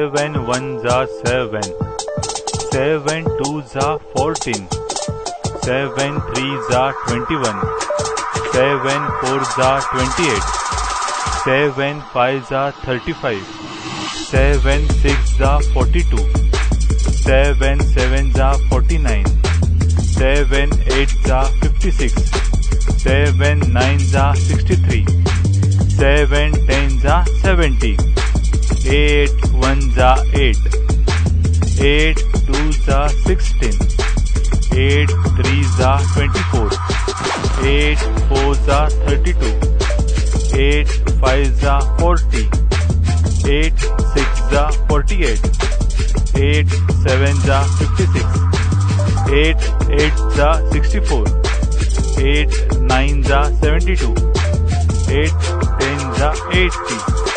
7 1 जा 7, 7 2 जा 14, 7 3 जा 21, 7 4 जा 28, 7 5 जा 35, 7 6 जा 42, 7 7 जा 49, 7 8 जा 56, 7 9 जा 63, 7 10 जा 70, 8 1 जा 8, 8 2 जा 16, 8 3 जा 24, 8 4 जा 32, 8 5 जा 40, 8 6 जा 48, 8 7 जा 56, 8 8 जा 64, 8 9 जा 72, 8 10 जा 80.